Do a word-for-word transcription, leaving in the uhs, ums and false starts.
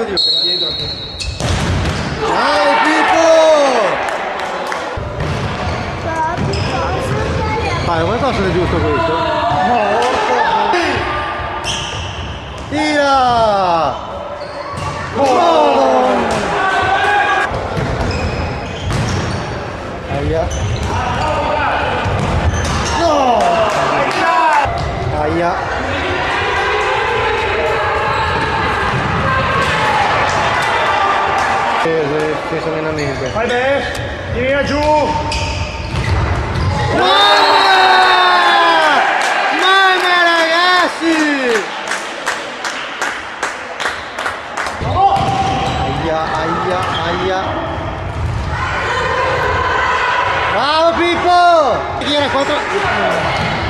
lo dico che indietro. Dai Pippo! Vai, come posso essere giusto questo? No! Tira! Oh! Aia! No! Aia! Penso allenamento. Vai Beh! Tira giù! Aia, aia. Bravo Pippo! Tira quattro.